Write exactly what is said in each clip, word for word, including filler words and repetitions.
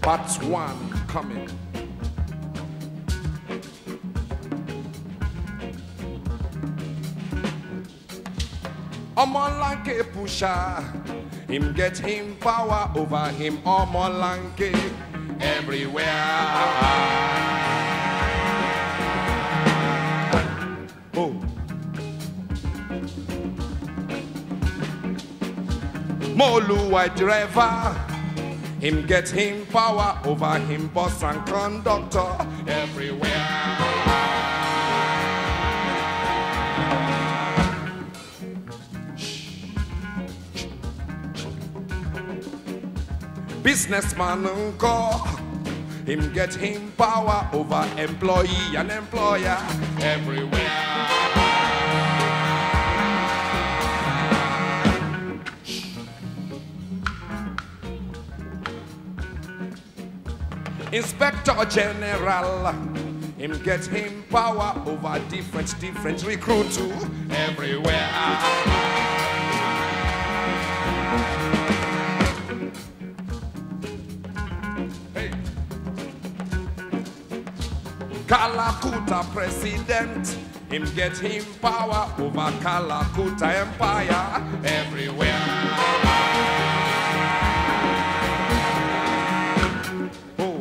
Part one coming. Omolanke pusher, him get him power over him. Omolanke everywhere. Oh. Molu white driver, him get him power over him. Boss and conductor everywhere. Businessman uncle, him get him power over employee and employer everywhere. Inspector General, him get him power over different, different recruit too everywhere. Kalakuta president, him get him power over Kalakuta empire everywhere. Oh.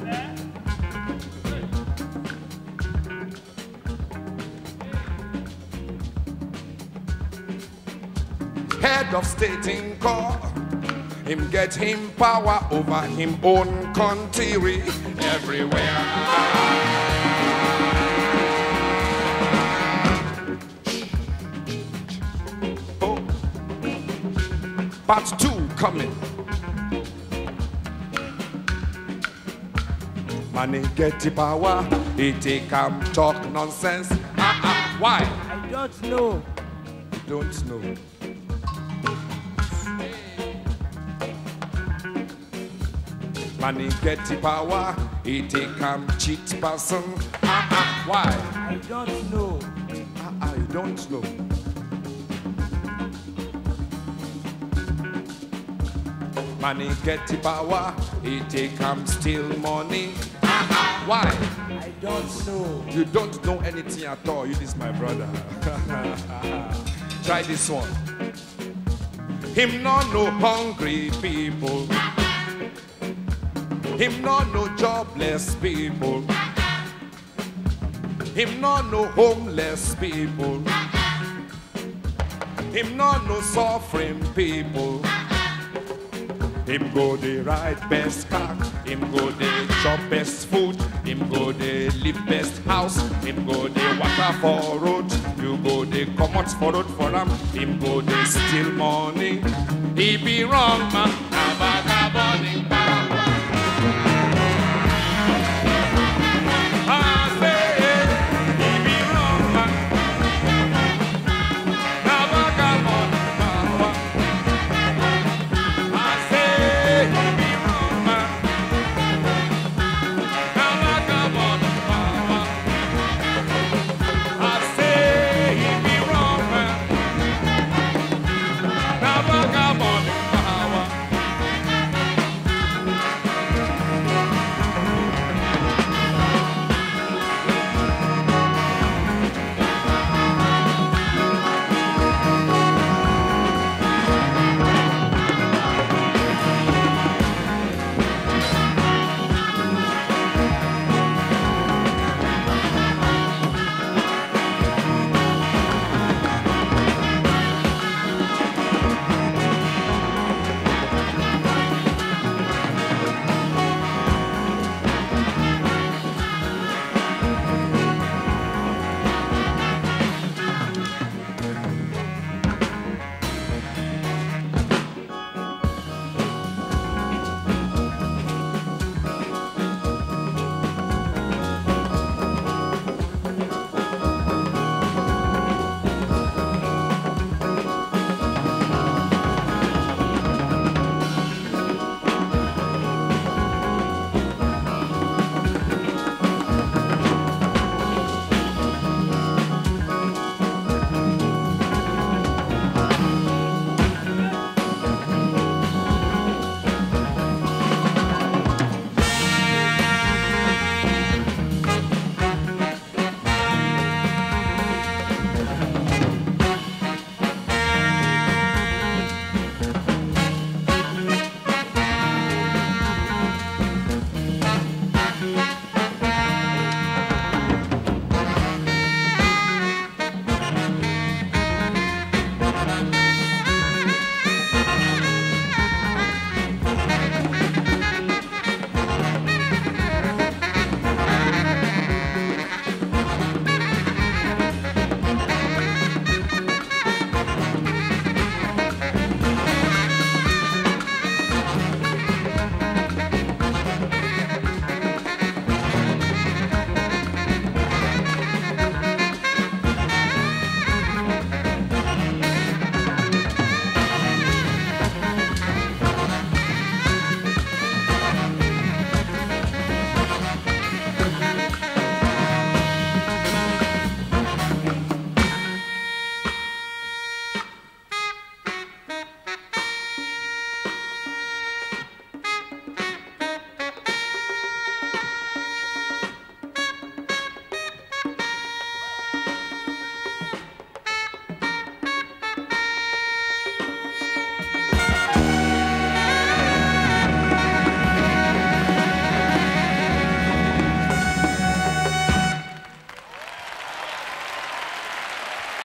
Head of state in court, him get him power over him own country everywhere. Part two coming. Money get the power, he take him talk nonsense. Uh-uh. Why? I don't know. You don't know. Money get the power, he take him cheat person. Uh-uh. Why? I don't know. Uh-uh. You don't know. Money get the power, he take him steal money. Uh-uh. Why? I don't know. You don't know anything at all. You this my brother. Try this one. Him not no hungry people. Him not no jobless people. Him not no homeless people. Him not no suffering people. Him go the ride best car, him go the chop best food, him go the live best house, him go the water for road, you go the come out for road for him, him go the steal money. He be wrong man,